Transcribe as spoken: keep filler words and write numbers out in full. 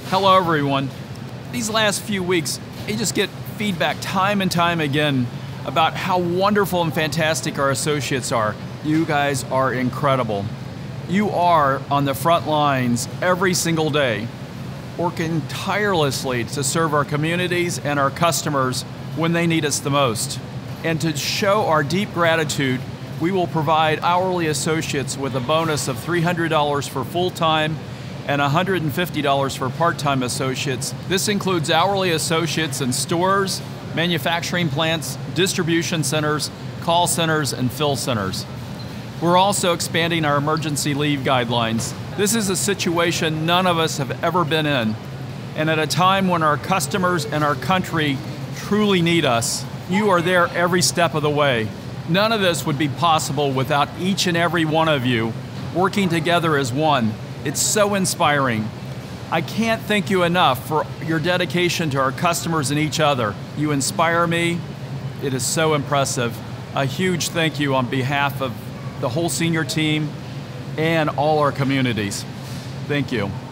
Hello everyone. These last few weeks, I just get feedback time and time again about how wonderful and fantastic our associates are. You guys are incredible. You are on the front lines every single day, working tirelessly to serve our communities and our customers when they need us the most. And to show our deep gratitude, we will provide hourly associates with a bonus of three hundred dollars for full-time and one hundred fifty dollars for part-time associates. This includes hourly associates in stores, manufacturing plants, distribution centers, call centers, and fill centers. We're also expanding our emergency leave guidelines. This is a situation none of us have ever been in. And at a time when our customers and our country truly need us, you are there every step of the way. None of this would be possible without each and every one of you working together as one. It's so inspiring. I can't thank you enough for your dedication to our customers and each other. You inspire me. It is so impressive. A huge thank you on behalf of the whole senior team and all our communities. Thank you.